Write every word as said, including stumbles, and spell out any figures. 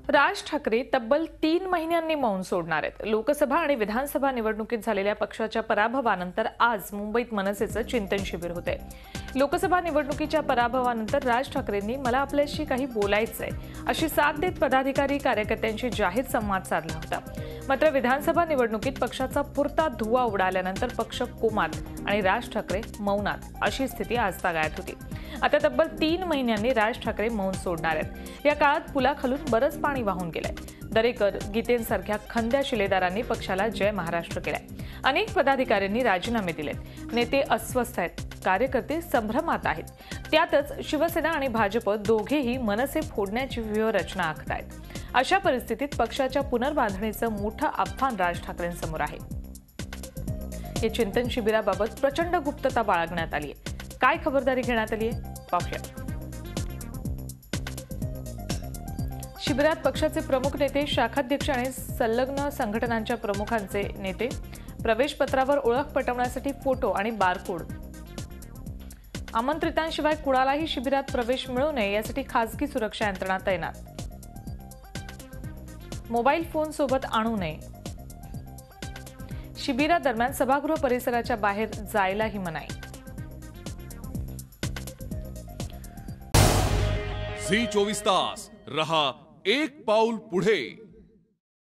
राज ठाकरे तब्बल तीन महिन्यांनी मौन सोडणार आहेत। लोकसभा आणि विधानसभा निवडणुकीत झालेल्या पक्षाच्या पराभवानंतर आज मुंबईत मनसेचं चिंतन शिबिर होते। लोकसभा निवडणुकीच्या पराभवानंतर राज ठाकरेंनी मला आपल्याशी काही बोलायचंय अशी साथ देत पदाधिकारी कार्यकर्त्यांशी जाहीर संवाद साधला होता। मात्र विधानसभा निवडणुकीत पक्षाचा पुरता धुवा उडाल्यानंतर पक्ष कोमात आणि राज ठाकरे मौनात अशी स्थिती आज तागायत होती। आता तब्बल तीन महिन्यांनी राज ठाकरे मौन सोडणार आहेत। या काळात पुलाखालून बरंच पाणी वाहून गेलंय। दरेकर, गीतेंसारख्या खंद्या शिलेदारांनी पक्षाला जय महाराष्ट्र केलाय। अनेक पदाधिकाऱ्यांनी राजीनामे दिलेत। नेते अस्वस्थ आहेत, कार्यकर्ते संभ्रमात आहेत। त्यातच शिवसेना आणि भाजप दोघेही मनसे फोडण्याची व्यूहरचना आखतायत। अशा परिस्थितीत पक्षाच्या पुनर्बांधणीचं मोठं आव्हान राज ठाकरेंसमोर आहे। या चिंतन शिबिराबाबत प्रचंड गुप्तता बाळगण्यात आली आहे। काय खबरदारी घेण्यात आली आहे पाहूया। शिबिरात पक्षाचे प्रमुख नेते, शाखाध्यक्ष आणि संलग्न संघटनांच्या प्रमुखांचे नेते, प्रवेश पत्रावर ओळख पटवण्यासाठी फोटो आणि बारकोड, आमंत्रितांशिवाय कुणालाही शिबिरात प्रवेश मिळू नये यासाठी खासगी सुरक्षा यंत्रणा तैनात, मोबाईल फोन सोबत आणू नये, शिबिरादरम्यान सभागृह परिसराच्या बाहेर जायलाही मनाई। झी चोवीस तास रहा एक पाऊल पुढे।